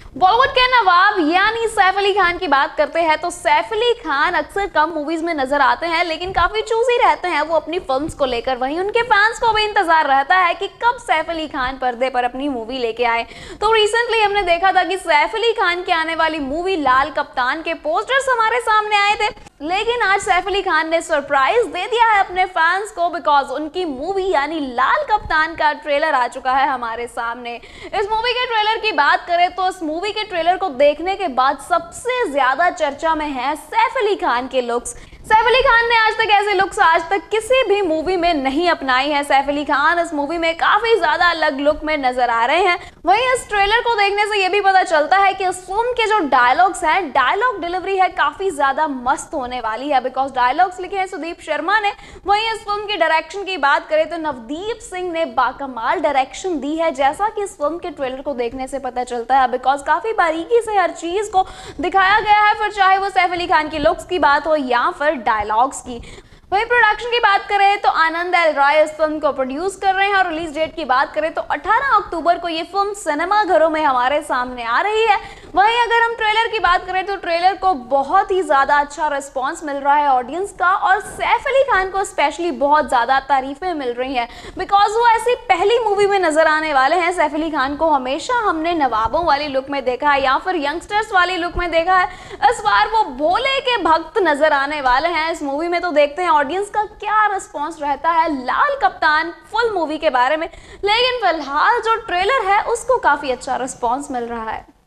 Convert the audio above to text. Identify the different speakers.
Speaker 1: बॉलीवुड के नवाब यानी सैफ अली खान की बात करते हैं तो सैफ अली खान अक्सर कम मूवीज में नजर आते हैं, लेकिन काफी चूजी रहते हैं वो अपनी फिल्म्स को लेकर। वहीं उनके फैंस को भी इंतजार रहता है कि कब सैफ अली खान पर्दे पर अपनी मूवी लेके आए। तो रिसेंटली हमने देखा था कि सैफ अली खान की आने वाली मूवी लाल कप्तान के पोस्टर्स हमारे सामने आए थे, लेकिन आज सैफ अली खान ने सरप्राइज दे दिया है अपने फैंस को, बिकॉज उनकी मूवी यानी लाल कप्तान का ट्रेलर आ चुका है हमारे सामने। इस मूवी के ट्रेलर की बात करें तो इस मूवी के ट्रेलर को देखने के बाद सबसे ज्यादा चर्चा में है सैफ अली खान के लुक्स। सैफ अली खान ने आज तक ऐसे लुक्स आज तक किसी भी मूवी में नहीं अपनाई है। सैफ अली खान इस मूवी में काफी ज्यादा अलग लुक में नजर आ रहे हैं। वहीं इस ट्रेलर को देखने से यह भी पता चलता है कि इस फिल्म के जो डायलॉग्स हैं, डायलॉग डिलीवरी है काफी ज्यादा मस्त होने वाली है, बिकॉज डायलॉग्स लिखे हैं सुदीप शर्मा ने। वहीं इस फिल्म की डायरेक्शन की बात करें तो नवदीप सिंह ने बाकमाल डायरेक्शन दी है, जैसा कि इस फिल्म के ट्रेलर को देखने से पता चलता है, बिकॉज काफी बारीकी से हर चीज को दिखाया गया है, फिर चाहे वो सैफ अली खान की लुक्स की बात हो या फिर डायलॉग्स की। वहीं प्रोडक्शन की बात करें तो आनंद एल रॉय इस फिल्म को प्रोड्यूस कर रहे हैं और रिलीज डेट की बात करें तो 18 अक्टूबर को ये फिल्म सिनेमा घरों में हमारे सामने आ रही है। वहीं अगर हम ट्रेलर की बात करें तो ट्रेलर को बहुत ही ज्यादा अच्छा रिस्पांस मिल रहा है ऑडियंस का, और सैफ अली खान को स्पेशली बहुत ज्यादा तारीफें मिल रही हैं, बिकॉज वो ऐसी पहली मूवी में नजर आने वाले हैं। सैफ अली खान को हमेशा हमने नवाबों वाली लुक में देखा है या फिर यंगस्टर्स वाली लुक में देखा है, इस बार वो भोले के भक्त नजर आने वाले हैं इस मूवी में। तो देखते हैं ऑडियंस का क्या रिस्पांस रहता है लाल कप्तान फुल मूवी के बारे में, लेकिन फिलहाल जो ट्रेलर है उसको काफी अच्छा रिस्पांस मिल रहा है।